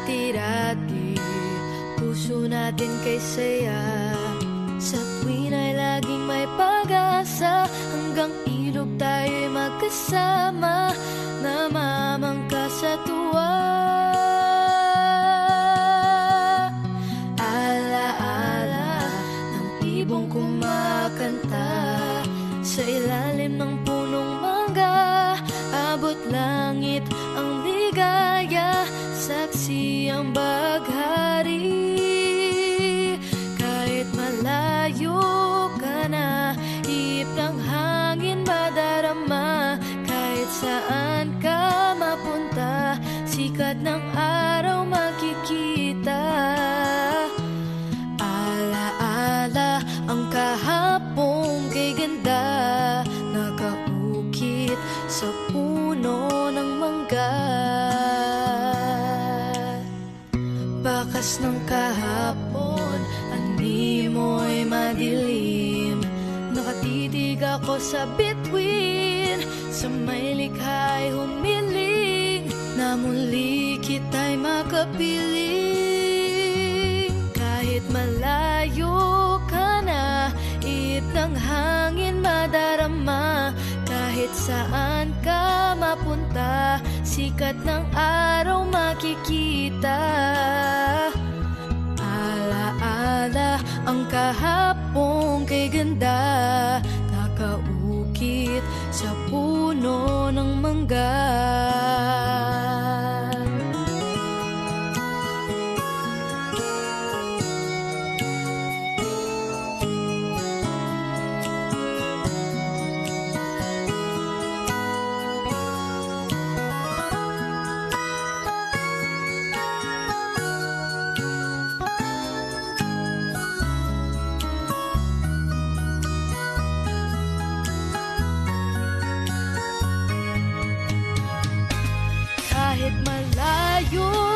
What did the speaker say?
dati-dati puso natin kay saya. Sa tuwin ay laging may pag-asa, hanggang ilog tayo'y magkasama, namamangka sa tuwa. Ala-ala ng ibong kumakanta sa ilalim ng punong mangga, abot langit ang ligaya, saksi ang baghari. Kahit malayo ka na, ihip ng hangin madarama, kahit saan ka mapunta, sikat ng araw makikita. Ala-ala ang kahapon kay ganda, nakaukit sa puno ng mangga. Bakas ng kahapon, animoy madilim, nakatitig ako sa bituin, sa may likha'y humiling, na muli kita'y makapiling. Kahit malayo ka na, ihip ng hangin madarama, kahit saan ka mapunta, sikat ng araw makikita. Ala-ala ang kahapon kay ganda, nakaukit sa puno ng mangga. Kahit malayo